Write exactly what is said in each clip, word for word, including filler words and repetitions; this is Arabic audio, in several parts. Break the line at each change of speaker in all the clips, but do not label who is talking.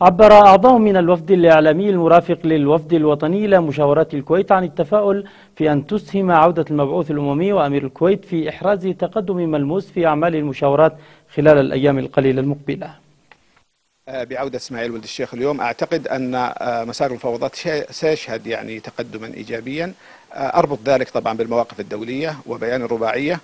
عبر أعضاء من الوفد الإعلامي المرافق للوفد الوطني إلى مشاورات الكويت عن التفاؤل في أن تسهم عودة المبعوث الأممي وأمير الكويت في إحراز تقدم ملموس في أعمال المشاورات خلال الأيام القليلة المقبلة.
بعودة إسماعيل ولد الشيخ اليوم أعتقد أن مسار المفاوضات سيشهد يعني تقدما إيجابيا، أربط ذلك طبعا بالمواقف الدولية وبيان الرباعية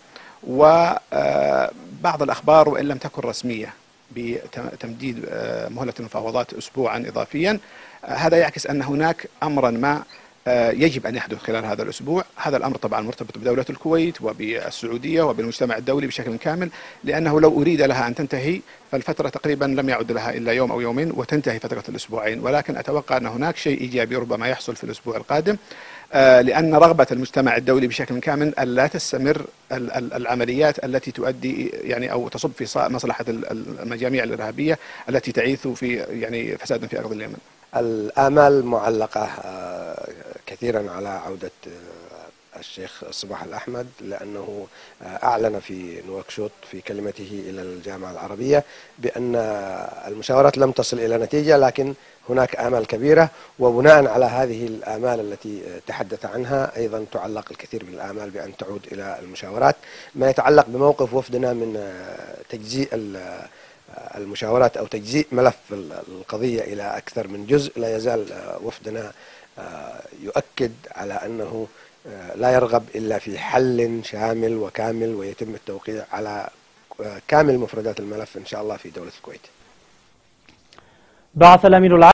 وبعض الأخبار وإن لم تكن رسمية بتمديد مهلة المفاوضات أسبوعا إضافيا. هذا يعكس أن هناك أمرا ما يجب أن يحدث خلال هذا الأسبوع. هذا الأمر طبعا مرتبط بدولة الكويت وبالسعودية وبالمجتمع الدولي بشكل كامل، لأنه لو أريد لها أن تنتهي فالفترة تقريبا لم يعد لها إلا يوم أو يومين وتنتهي فترة الأسبوعين، ولكن أتوقع أن هناك شيء إيجابي ربما يحصل في الأسبوع القادم، لأن رغبة المجتمع الدولي بشكل كامل ألا تستمر العمليات التي تؤدي يعني أو تصب في مصلحة المجاميع الإرهابية التي تعيث في يعني فساد في أرض اليمن.
الآمال معلقة كثيرا على عودة الشيخ صباح الأحمد، لأنه أعلن في نواكشوط في كلمته إلى الجامعة العربية بأن المشاورات لم تصل إلى نتيجة، لكن هناك آمال كبيرة، وبناء على هذه الآمال التي تحدث عنها أيضا تعلق الكثير من الآمال بأن تعود إلى المشاورات. ما يتعلق بموقف وفدنا من تجزيء المشاورات أو تجزيء ملف القضية إلى أكثر من جزء، لا يزال وفدنا يؤكد على أنه لا يرغب إلا في حل شامل وكامل ويتم التوقيع على كامل مفردات الملف إن شاء الله في دولة الكويت.
بعث الأمين العام